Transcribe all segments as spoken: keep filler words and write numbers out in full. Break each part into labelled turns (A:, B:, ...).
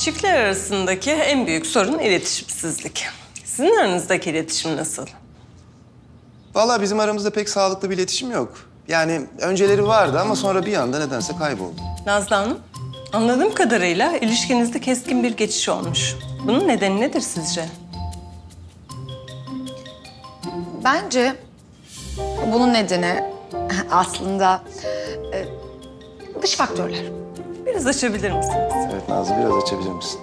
A: Çiftler arasındaki en büyük sorun iletişimsizlik. Sizin aranızdaki iletişim nasıl?
B: Vallahi bizim aramızda pek sağlıklı bir iletişim yok. Yani önceleri vardı ama sonra bir anda nedense kayboldu.
A: Nazlı Hanım, anladığım kadarıyla ilişkinizde keskin bir geçiş olmuş. Bunun nedeni nedir sizce?
C: Bence bunun nedeni aslında e, dış faktörler.
A: Biraz açabilir misiniz?
B: Evet Nazlı, biraz açabilir misin?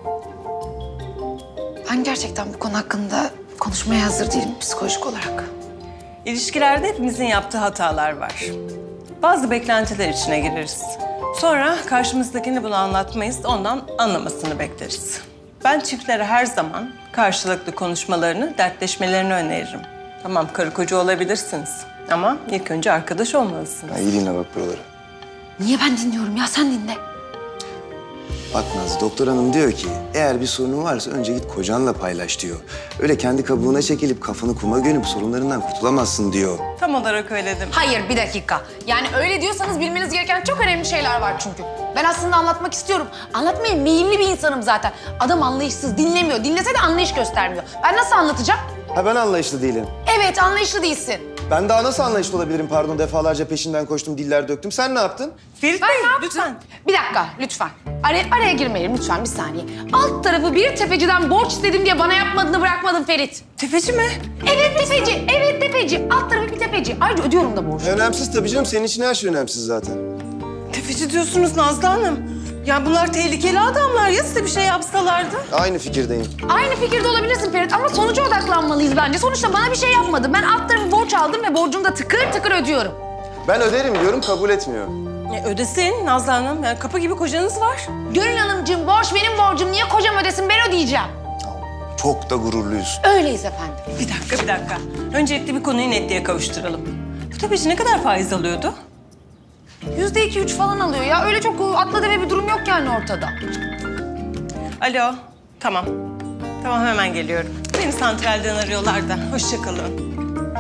C: Ben gerçekten bu konu hakkında konuşmaya hazır değilim psikolojik olarak.
A: İlişkilerde hepimizin yaptığı hatalar var. Bazı beklentiler içine gireriz. Sonra karşımızdakini bunu anlatmayız, ondan anlamasını bekleriz. Ben çiftlere her zaman karşılıklı konuşmalarını, dertleşmelerini öneririm. Tamam, karı koca olabilirsiniz ama ilk önce arkadaş olmalısınız.
B: Ha, iyi dinle bak buraları.
C: Niye ben dinliyorum ya? Sen dinle.
B: Bak Nazlı, doktor hanım diyor ki eğer bir sorunun varsa önce git kocanla paylaş diyor. Öyle kendi kabuğuna çekilip kafanı kuma gömüp sorunlarından kurtulamazsın diyor.
A: Tam olarak öyle dedim.
C: Hayır, bir dakika. Yani öyle diyorsanız bilmeniz gereken çok önemli şeyler var çünkü. Ben aslında anlatmak istiyorum. Anlatmaya meyilli bir insanım zaten. Adam anlayışsız, dinlemiyor. Dinlese de anlayış göstermiyor. Ben nasıl anlatacağım?
B: Ha, ben anlayışlı değilim.
C: Evet, anlayışlı değilsin.
B: Ben daha nasıl anlayışlı olabilirim, pardon, defalarca peşinden koştum, diller döktüm. Sen ne yaptın?
A: Ferit
C: Ben
A: Bey,
C: ne yaptım?
A: lütfen.
C: Bir dakika, lütfen. Araya, araya girmeyelim lütfen, bir saniye. Alt tarafı bir tefeciden borç istedim diye bana yapmadığını bırakmadın Ferit.
A: Tefeci mi?
C: Evet tefeci, evet tefeci. Alt tarafı bir tefeci. Ayrıca ödüyorum da borcu.
B: Önemsiz tabii canım, senin için her şey önemsiz zaten.
A: Tefeci diyorsunuz Nazlı Hanım. Ya bunlar tehlikeli adamlar. Ya size bir şey yapsalardı?
B: Aynı fikirdeyim.
C: Aynı fikirde olabilirsin Ferit ama sonuca odaklanmalıyız bence. Sonuçta bana bir şey yapmadı. Ben alt tarafı borç aldım ve borcumu da tıkır tıkır ödüyorum.
B: Ben öderim diyorum, kabul etmiyor.
A: Ya ödesin Nazlı Hanım. Yani kapı gibi kocanız var.
C: Gönül Hanımcığım borç benim borcum. Niye kocam ödesin, ben ödeyeceğim.
B: Çok da gururluyuz.
C: Öyleyiz efendim.
A: Bir dakika, bir dakika. Öncelikle bir konuyu netliğe kavuşturalım. Bu tefeci ne kadar faiz alıyordu?
C: Yüzde iki üç falan alıyor ya. Öyle çok atla deve bir durum yok yani ortada.
A: Alo, tamam. Tamam, hemen geliyorum. Beni santralden arıyorlar da. Hoşça kalın.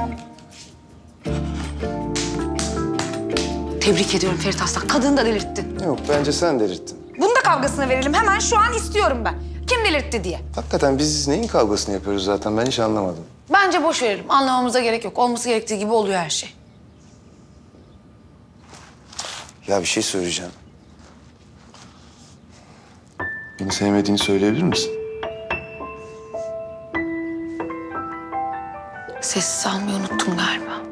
C: Tebrik ediyorum Ferit Aslan. Kadını da delirttin.
B: Yok, bence sen delirttin.
C: Bunu da kavgasını verelim. Hemen şu an istiyorum ben. Kim delirtti diye.
B: Hakikaten biz neyin kavgasını yapıyoruz zaten, ben hiç anlamadım.
C: Bence boş verelim. Anlamamıza gerek yok. Olması gerektiği gibi oluyor her şey.
B: Ya bir şey söyleyeceğim. Beni sevmediğini söyleyebilir misin?
C: Sessiz almayı unuttum galiba.